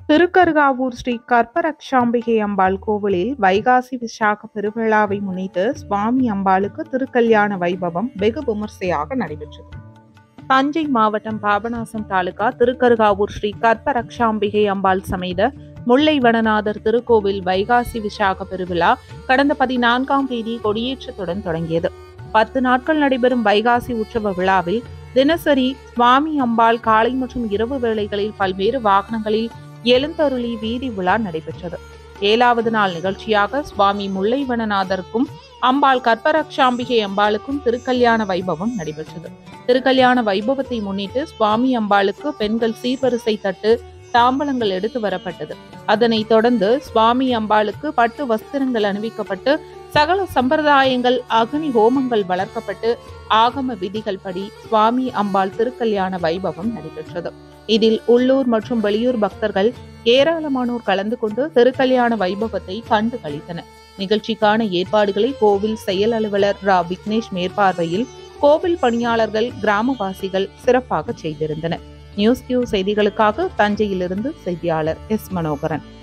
திருக்கருகாவூர் ஸ்ரீ கற்பரக்ஷாம்பிகை அம்பாள் கோவிலில் வைகாசி விசாக பெருவிழாவை முன்னிட்டு சுவாமி அம்பாளுக்கு திருக்கல்யாண வைபவம் வெகு விமர்சையாக நடைபெற்றது. தஞ்சை மாவட்டம் பாபநாசம் தாலுகா திருக்கருகாவூர் ஸ்ரீ கற்பரக்ஷாம்பிகை அம்பாள் சமேத முல்லைவனநாதர் திருக்கோவில் வைகாசி விசாக பெருவிழா கடந்த 14ஆம் தேதி கொடியேற்றத்துடன் தொடங்கியது. 10 நாட்கள் நடைபெறும் வைகாசி உற்சவ விழாவில் தினசரி சுவாமி அம்பாள் காலை மற்றும் இரவு வேளைகளில் பல்வேறு வாகனங்களில் எழுந்தருளி வீதி விழா நடைபெற்றது. 7வது நாள் நிகழ்ச்சியாக சுவாமி முல்லைவனநாதருக்கும் அம்பாள் கற்பரக்ஷாம்பிகை அம்பாளுக்கும் திருக்கல்யாண வைபவம் நடைபெற்றது. திருக்கல்யாண வைபவத்தை முன்னிட்டு சுவாமி அம்பாளுக்கு பெண்கள் சீர்வரிசை தட்டு தாம்பலங்கள் எடுத்து வரப்பட்டது. அதனைத் தொடர்ந்து சுவாமி அம்பாளுக்கு பட்டு வஸ்திரங்கள் அணிவிக்கப்பட்டு சகல சம்பிரதாயங்கள் அக்னி ஹோமங்கள் வளர்க்கப்பட்டு ஆகம விதிகள் படி சுவாமி அம்பாள் திருக்கல்யாண வைபவம் நடைபெற்றது. இதில் உள்ளூர் மற்றும் வெளியூர் பக்தர்கள் ஏராளமானோர் கலந்து கொண்டு திருக்கல்யாண வைபவத்தை கண்டு களித்தனர். நிகழ்ச்சிக்கான ஏற்பாடுகளை கோவில் செயல் அலுவலர் ரா விக்னேஷ் மேற்பார்வையில் கோவில் பணியாளர்கள் கிராமவாசிகள் சிறப்பாக செய்திருந்தனர். நியூஸ் கியூ செய்திகளுக்காக தஞ்சையிலிருந்து செய்தியாளர் எஸ் மனோகரன்.